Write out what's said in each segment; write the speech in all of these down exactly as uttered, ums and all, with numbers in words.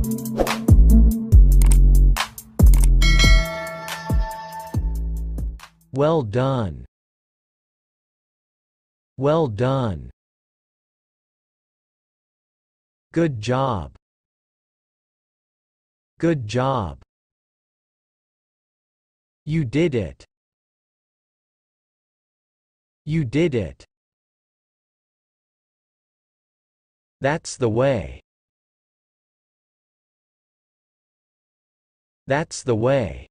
Well done. Well done. Good job. Good job. You did it. You did it. That's the way. That's the way.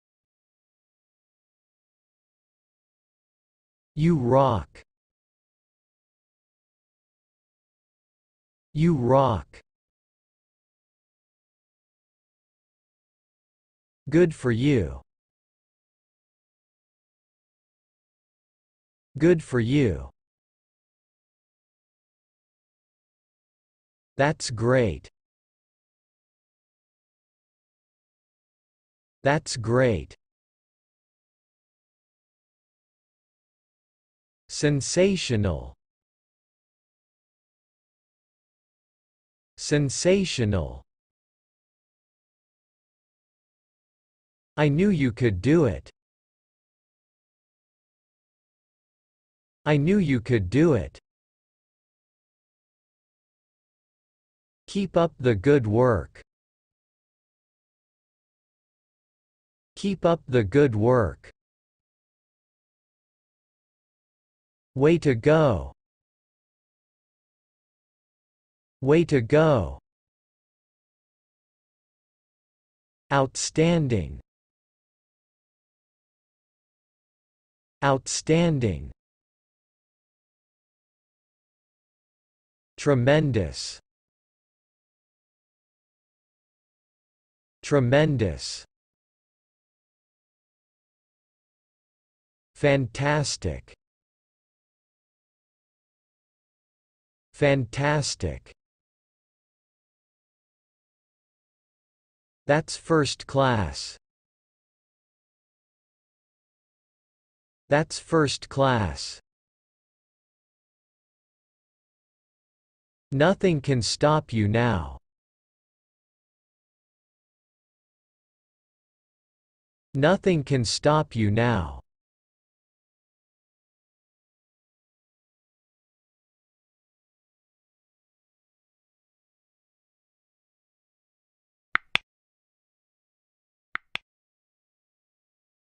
You rock. You rock. Good for you. Good for you. That's great. That's great. Sensational. Sensational. I knew you could do it. I knew you could do it. Keep up the good work. Keep up the good work. Way to go. Way to go. Outstanding. Outstanding. Tremendous. Tremendous. Fantastic. Fantastic. That's first class. That's first class. Nothing can stop you now. Nothing can stop you now.